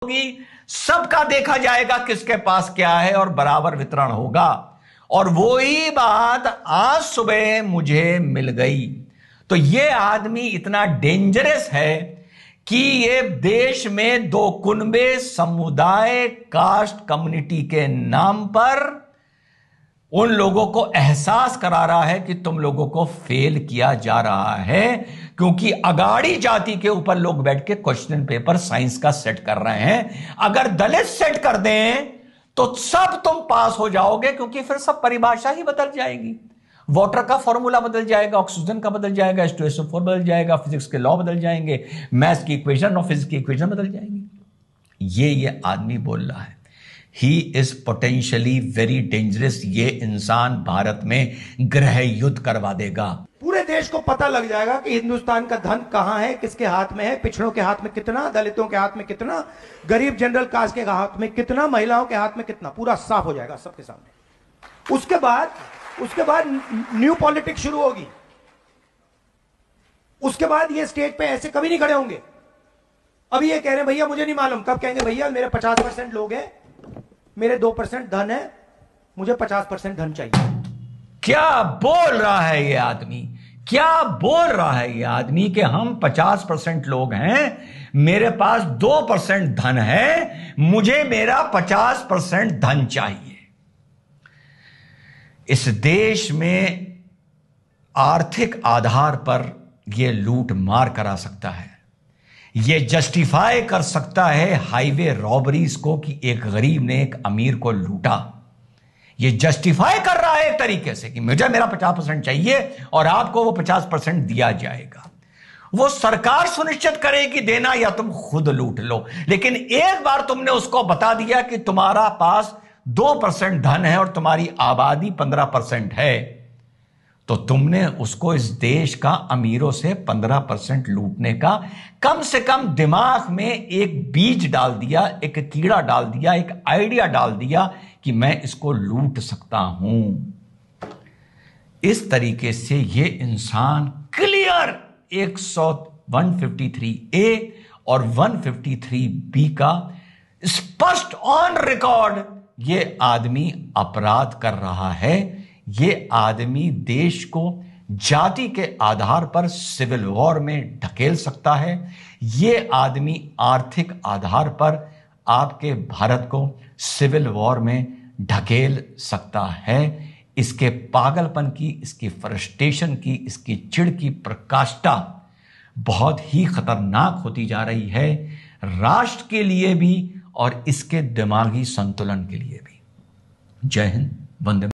होगी, सबका देखा जाएगा किसके पास क्या है और बराबर वितरण होगा। और वो ही बात आज सुबह मुझे मिल गई। तो ये आदमी इतना डेंजरस है कि ये देश में दो कुनबे समुदाय कास्ट कम्युनिटी के नाम पर उन लोगों को एहसास करा रहा है कि तुम लोगों को फेल किया जा रहा है, क्योंकि अगाड़ी जाति के ऊपर लोग बैठ के क्वेश्चन पेपर साइंस का सेट कर रहे हैं। अगर दलित सेट कर दें तो सब तुम पास हो जाओगे, क्योंकि फिर सब परिभाषा ही बदल जाएगी। वाटर का फॉर्मूला बदल जाएगा, ऑक्सीजन का बदल जाएगा, H2SO4 बदल जाएगा, फिजिक्स के लॉ बदल जाएंगे, मैथ्स की इक्वेशन और फिजिक्स की इक्वेशन बदल जाएंगी। ये आदमी बोल रहा है। He is potentially very dangerous. ये इंसान भारत में गृह युद्ध करवा देगा। पूरे देश को पता लग जाएगा कि हिंदुस्तान का धन कहां है, किसके हाथ में है, पिछड़ों के हाथ में कितना, दलितों के हाथ में कितना, गरीब जनरल कास्ट के हाथ में कितना, महिलाओं के हाथ में कितना, पूरा साफ हो जाएगा सबके सामने। उसके बाद न्यू पॉलिटिक्स शुरू होगी। उसके बाद ये स्टेज पे ऐसे कभी नहीं खड़े होंगे। अभी ये कह रहे हैं भैया मुझे नहीं मालूम, कब कहेंगे भैया मेरे 50% लोग हैं, मेरे 2% धन है, मुझे 50% धन चाहिए। क्या बोल रहा है ये आदमी? क्या बोल रहा है ये आदमी कि हम 50% लोग हैं, मेरे पास 2% धन है, मुझे मेरा 50% धन चाहिए। इस देश में आर्थिक आधार पर यह लूट मार करा सकता है। यह जस्टिफाई कर सकता है हाईवे रॉबरीज को कि एक गरीब ने एक अमीर को लूटा। यह जस्टिफाई कर रहा है एक तरीके से कि मुझे मेरा 50% चाहिए और आपको वो 50% दिया जाएगा। वो सरकार सुनिश्चित करेगी देना या तुम खुद लूट लो। लेकिन एक बार तुमने उसको बता दिया कि तुम्हारा पास 2% धन है और तुम्हारी आबादी 15% है, तो तुमने उसको इस देश का अमीरों से 15% लूटने का कम से कम दिमाग में एक बीज डाल दिया, एक कीड़ा डाल दिया, एक आइडिया डाल दिया कि मैं इसको लूट सकता हूं। इस तरीके से ये इंसान क्लियर 153A और 153B का स्पष्ट ऑन रिकॉर्ड ये आदमी अपराध कर रहा है। ये आदमी देश को जाति के आधार पर सिविल वॉर में ढकेल सकता है। ये आदमी आर्थिक आधार पर आपके भारत को सिविल वॉर में ढकेल सकता है। इसके पागलपन की, इसकी फ्रस्ट्रेशन की, इसकी चिढ़ की प्रकाष्ठा बहुत ही खतरनाक होती जा रही है, राष्ट्र के लिए भी और इसके दिमागी संतुलन के लिए भी। जय हिंद, वंदे।